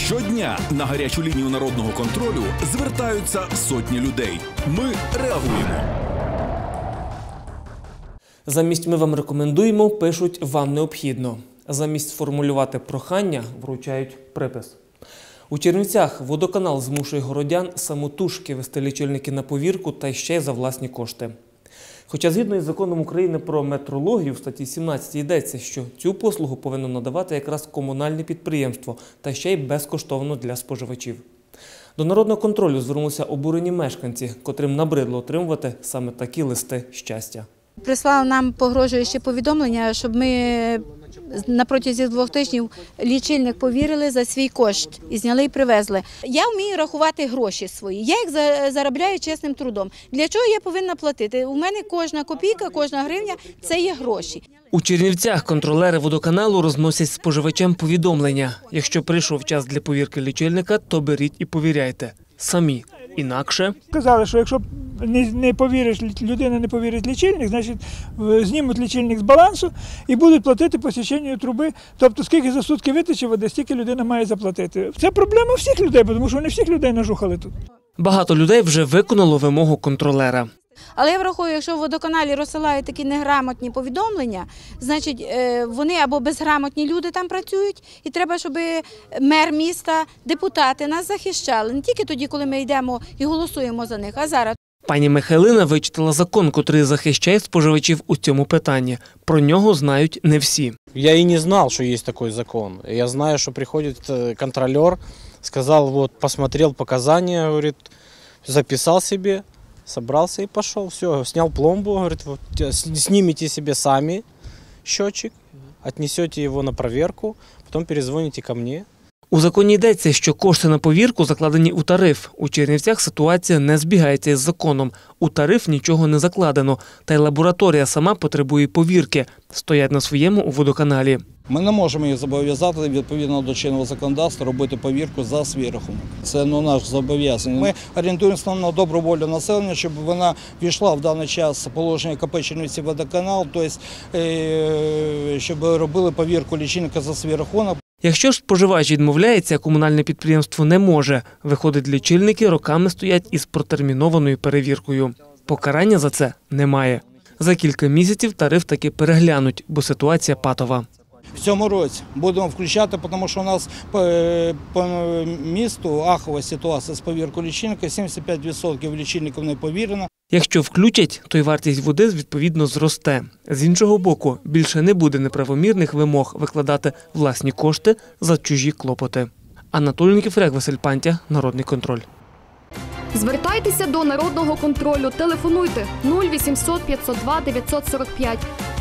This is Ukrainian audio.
Щодня на гарячу лінію народного контролю звертаються сотні людей. Ми реагуємо. Замість «ми вам рекомендуємо» пишуть «вам необхідно». Замість сформулювати прохання вручають припис. У Чернівцях водоканал змушує городян самотужки вести лічильники на повірку та ще й за власні кошти. Хоча згідно із законом України про метрологію в статті 17 йдеться, що цю послугу повинно надавати якраз комунальне підприємство та ще й безкоштовно для споживачів. До народного контролю звернулися обурені мешканці, котрим набридло отримувати саме такі листи щастя. Прислали нам погрожуюче повідомлення, щоб ми на протязі 2 тижнів лічильник повірили за свій кошт і зняли і привезли. Я вмію рахувати гроші свої, я їх заробляю чесним трудом. Для чого я повинна платити? У мене кожна копійка, кожна гривня – це є гроші. У Чернівцях контролери водоканалу розносять споживачам повідомлення. Якщо прийшов час для повірки лічильника, то беріть і повіряйте. Самі. Інакше... Сказали, що якщо не повіриш, людина не повірить лічильник, значить знімуть лічильник з балансу і будуть платити по січенню труби. Тобто скільки за сутки витече води, стільки людина має заплатити. Це проблема всіх людей, тому що вони всіх людей нажухали тут. Багато людей вже виконало вимогу контролера. Але я враховую, якщо в водоканалі розсилають такі неграмотні повідомлення, значить вони або безграмотні люди там працюють, і треба, щоб мер міста, депутати нас захищали. Не тільки тоді, коли ми йдемо і голосуємо за них, а зараз. Пані Михайлина вичитала закон, котрий захищає споживачів у цьому питанні. Про нього знають не всі. Я и не знал, что есть такой закон. Я знаю, что приходит контролер, сказал, вот, посмотрел показания, говорит, записал себе, собрался и пошел. Все, снял пломбу, говорит, вот, снимите себе сами счетчик, отнесете его на проверку, потом перезвоните ко мне. У законі йдеться, що кошти на повірку закладені у тариф. У Чернівцях ситуація не збігається із законом. У тариф нічого не закладено. Та й лабораторія сама потребує повірки. Стоять на своєму у водоканалі. Ми не можемо їх зобов'язати відповідно до чинного законодавства робити повірку за свій рахунок. Це наш зобов'язання. Ми орієнтуємося на добру волю населення, щоб вона війшла в даний час положення КП Чернівців водоканал, тобто щоб робили повірку лічильника за свій рахунок. Якщо ж споживач відмовляється, комунальне підприємство не може. Виходить, лічильники роками стоять із протермінованою перевіркою. Покарання за це немає. За кілька місяців тариф таки переглянуть, бо ситуація патова. В цьому році будемо включати, тому що у нас по місту ахова ситуація з повіркою лічильника, 75% лічильників не повірено. Якщо включать, то й вартість води відповідно зросте. З іншого боку, більше не буде неправомірних вимог викладати власні кошти за чужі клопоти. Анатолій Нікіфоряк, Василь Пантя, Народний контроль. Звертайтеся до Народного контролю. Телефонуйте 0800 502 945.